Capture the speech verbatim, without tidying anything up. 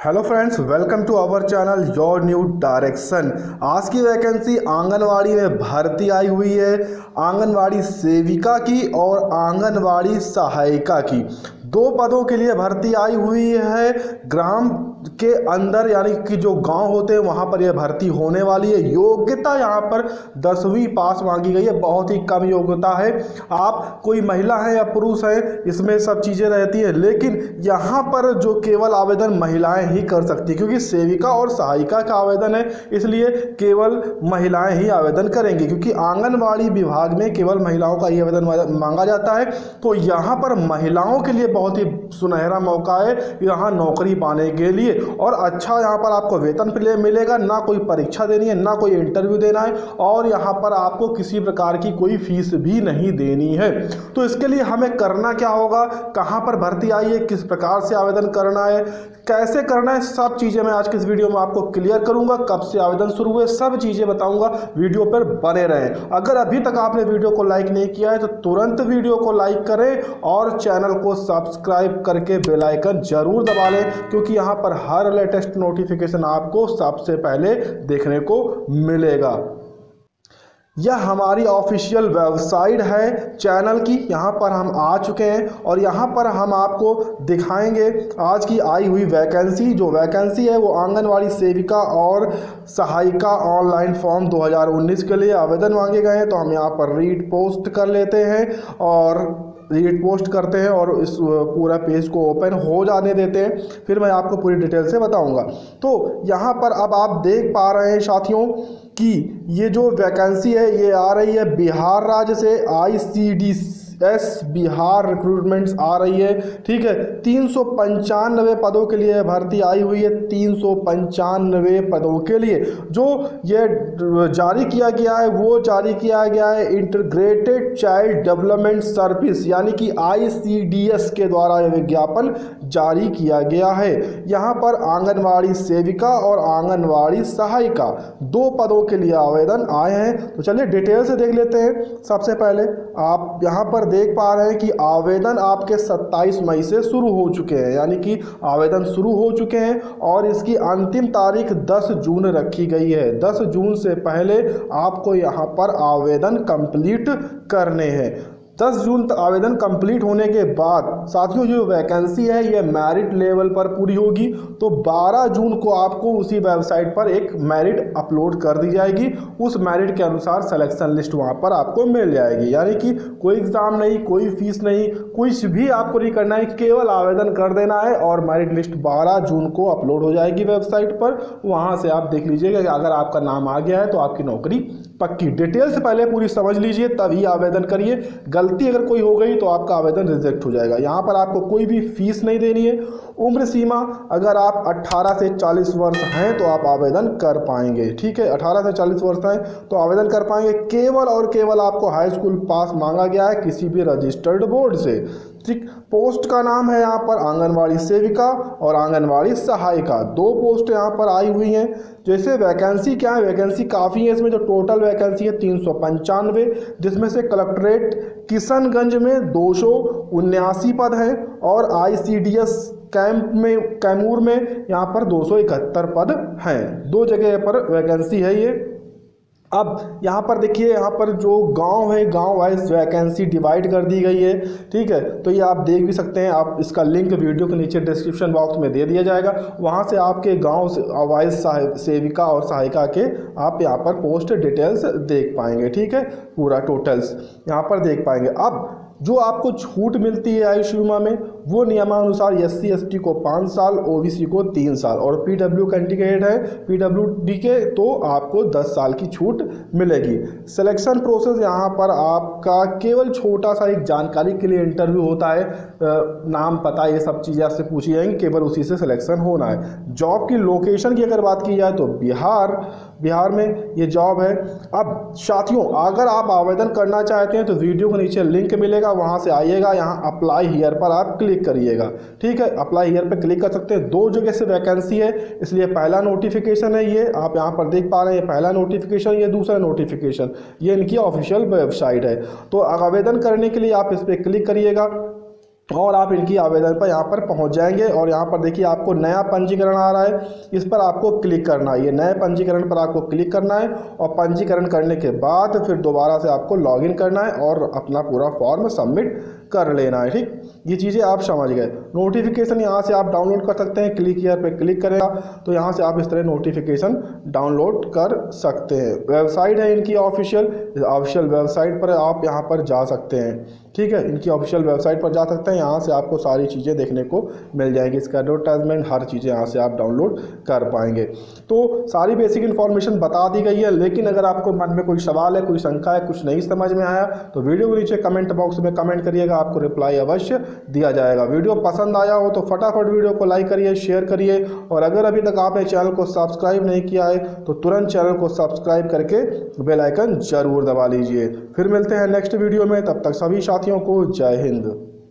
Hello friends, welcome to our channel your new direction. आज की vacancy anganwadi में भर्ती आई हुई है। आंगनवाड़ी सेविका की और आंगनवाड़ी सहायिका की दो पदों के लिए भर्ती आई हुई है। ग्राम के अंदर यानी कि जो गांव होते हैं वहां पर यह भर्ती होने वाली है। योग्यता यहां पर दसवीं पास मांगी गई है, बहुत ही कम योग्यता है। आप कोई महिला है या पुरुष है, इसमें सब चीज़ें रहती है, लेकिन यहाँ पर जो केवल आवेदन महिलाएं ही कर सकती, क्योंकि सेविका और सहायिका का आवेदन है, इसलिए केवल महिलाएं ही आवेदन करेंगी, क्योंकि आंगनवाड़ी विभाग में केवल महिलाओं का ही आवेदन मांगा जाता है। तो यहाँ पर महिलाओं के लिए बहुत ही सुनहरा मौका है यहाँ नौकरी पाने के लिए। और अच्छा यहाँ पर आपको वेतन मिलेगा, ना कोई परीक्षा देनी है, ना कोई इंटरव्यू देना है, और यहाँ पर आपको किसी प्रकार की कोई फीस भी नहीं देनी है। तो इसके लिए हमें करना क्या होगा, कहाँ पर भर्ती आई है, किस प्रकार से आवेदन करना है, कैसे करना है, सब चीज़ें मैं आज की इस वीडियो में आपको क्लियर करूंगा। कब से आवेदन शुरू हुए सब चीज़ें बताऊंगा, वीडियो पर बने रहें। अगर अभी तक आपने वीडियो को लाइक नहीं किया है तो तुरंत वीडियो को लाइक करें और चैनल को सब्सक्राइब करके बेल आइकन जरूर दबा लें, क्योंकि यहाँ पर हर लेटेस्ट नोटिफिकेशन आपको सबसे पहले देखने को मिलेगा। यह हमारी ऑफिशियल वेबसाइट है चैनल की, यहाँ पर हम आ चुके हैं और यहाँ पर हम आपको दिखाएंगे आज की आई हुई वैकेंसी। जो वैकेंसी है वो आंगनवाड़ी सेविका और सहायिका ऑनलाइन फॉर्म दो हज़ार उन्नीस के लिए आवेदन मांगे गए हैं। तो हम यहाँ पर रीड पोस्ट कर लेते हैं और रीड पोस्ट करते हैं और इस पूरा पेज को ओपन हो जाने देते हैं, फिर मैं आपको पूरी डिटेल से बताऊंगा। तो यहाँ पर अब आप देख पा रहे हैं साथियों कि ये जो वैकेंसी है ये आ रही है बिहार राज्य से, I C D S Bihar recruitments आ रही है। ठीक है, तीन सौ पंचानवे पदों के लिए भर्ती आई हुई है। तीन सौ पंचानवे पदों के लिए जो ये जारी किया गया है वो जारी किया गया है इंटीग्रेटेड चाइल्ड डेवलपमेंट सर्विस यानी कि आई सी डी एस के द्वारा यह विज्ञापन जारी किया गया है। यहाँ पर आंगनवाड़ी सेविका और आंगनवाड़ी सहायिका दो पदों के लिए आवेदन आए हैं। तो चलिए डिटेल से देख लेते हैं। सबसे पहले आप यहाँ पर देख पा रहे हैं कि आवेदन आपके सत्ताईस मई से शुरू हो चुके हैं, यानी कि आवेदन शुरू हो चुके हैं और इसकी अंतिम तारीख दस जून रखी गई है। दस जून से पहले आपको यहाँ पर आवेदन कंप्लीट करने हैं। दस जून तक आवेदन कंप्लीट होने के बाद साथियों जो वैकेंसी है ये मेरिट लेवल पर पूरी होगी। तो बारह जून को आपको उसी वेबसाइट पर एक मेरिट अपलोड कर दी जाएगी। उस मेरिट के अनुसार सिलेक्शन लिस्ट वहां पर आपको मिल जाएगी, यानी कि कोई एग्ज़ाम नहीं, कोई फीस नहीं, कुछ भी आपको नहीं करना है, केवल आवेदन कर देना है और मेरिट लिस्ट बारह जून को अपलोड हो जाएगी वेबसाइट पर। वहाँ से आप देख लीजिएगा कि अगर आपका नाम आ गया है तो आपकी नौकरी पक्की। डिटेल से पहले पूरी समझ लीजिए तभी आवेदन करिए। गलती अगर कोई हो गई तो आपका आवेदन रिजेक्ट हो जाएगा। यहाँ पर आपको कोई भी फीस नहीं देनी है। उम्र सीमा अगर आप अठारह से चालीस वर्ष हैं तो आप आवेदन कर पाएंगे। ठीक है, अठारह से चालीस वर्ष हैं तो आवेदन कर पाएंगे। केवल और केवल आपको हाई स्कूल पास मांगा गया है किसी भी रजिस्टर्ड बोर्ड से। ठीक, पोस्ट का नाम है यहाँ पर आंगनवाड़ी सेविका और आंगनवाड़ी सहायिका, दो पोस्ट यहाँ पर आई हुई हैं। जैसे वैकेंसी क्या है, वैकेंसी काफ़ी है इसमें। जो टोटल वैकेंसी है तीन सौ पंचानवे, जिसमें से कलेक्ट्रेट किशनगंज में दो सौ उन्यासी पद हैं और I C D S camp में कैमूर में यहाँ पर दो सौ इकहत्तर पद हैं। दो जगह पर वैकेंसी है ये। अब यहाँ पर देखिए, यहाँ पर जो गांव है गांव वाइज वैकेंसी डिवाइड कर दी गई है। ठीक है, तो ये आप देख भी सकते हैं। आप इसका लिंक वीडियो के नीचे डिस्क्रिप्शन बॉक्स में दे दिया जाएगा, वहाँ से आपके गांव वाइज सेविका और सहायिका के आप यहाँ पर पोस्ट डिटेल्स देख पाएंगे। ठीक है, पूरा टोटल्स यहाँ पर देख पाएंगे। अब जो आपको छूट मिलती है आयु सीमा में वो नियमानुसार एस सी एस टी को पाँच साल, ओ बी सी को तीन साल और पी डब्ल्यू कैंडिडेट है पी डब्ल्यू डी के तो आपको दस साल की छूट मिलेगी। सिलेक्शन प्रोसेस यहाँ पर आपका केवल छोटा सा एक जानकारी के लिए इंटरव्यू होता है। नाम पता ये सब चीज़ें आपसे पूछी जाएंगी, केवल उसी से सिलेक्शन होना है। जॉब की लोकेशन की अगर बात की जाए तो बिहार बिहार में ये जॉब है। अब साथियों अगर आप आवेदन करना चाहते हैं तो वीडियो के नीचे लिंक मिलेगा, वहाँ से आइएगा, यहाँ अप्लाई हियर पर आप क्लिक करिएगा। ठीक है, अप्लाई हियर पर क्लिक कर सकते हैं। दो जगह से वैकेंसी है, इसलिए पहला नोटिफिकेशन है ये, आप यहाँ पर देख पा रहे हैं पहला नोटिफिकेशन, ये दूसरा नोटिफिकेशन, ये इनकी ऑफिशियल वेबसाइट है। तो आवेदन करने के लिए आप इस पर क्लिक करिएगा। और आप इनकी आवेदन पर यहाँ पर पहुँच जाएंगे और यहाँ पर देखिए आपको नया पंजीकरण आ रहा है, इस पर आपको क्लिक करना है। ये नए पंजीकरण पर आपको क्लिक करना है और पंजीकरण करने के बाद फिर दोबारा से आपको लॉगिन करना है और अपना पूरा फॉर्म सबमिट कर लेना है। ठीक, ये चीज़ें आप समझ गए। नोटिफिकेशन यहाँ से आप डाउनलोड कर सकते हैं, क्लिक हियर पे क्लिक करेगा तो यहाँ से आप इस तरह नोटिफिकेशन डाउनलोड कर सकते हैं। वेबसाइट है इनकी ऑफिशियल ऑफिशियल वेबसाइट पर आप यहाँ पर जा सकते हैं। ठीक है, इनकी ऑफिशियल वेबसाइट पर जा सकते हैं, यहाँ से आपको सारी चीज़ें देखने को मिल जाएंगी। इसका एडवर्टाइजमेंट हर चीज़ें यहाँ से आप डाउनलोड कर पाएंगे। तो सारी बेसिक इन्फॉर्मेशन बता दी गई है, लेकिन अगर आपको मन में कोई सवाल है, कोई शंका है, कुछ नहीं समझ में आया तो वीडियो के नीचे कमेंट बॉक्स में कमेंट करिएगा, आपको रिप्लाई अवश्य दिया जाएगा। वीडियो पसंद आया हो तो फटाफट वीडियो को लाइक करिए, शेयर करिए और अगर अभी तक आपने चैनल को सब्सक्राइब नहीं किया है तो तुरंत चैनल को सब्सक्राइब करके बेल आइकन जरूर दबा लीजिए। फिर मिलते हैं नेक्स्ट वीडियो में, तब तक सभी साथियों को जय हिंद।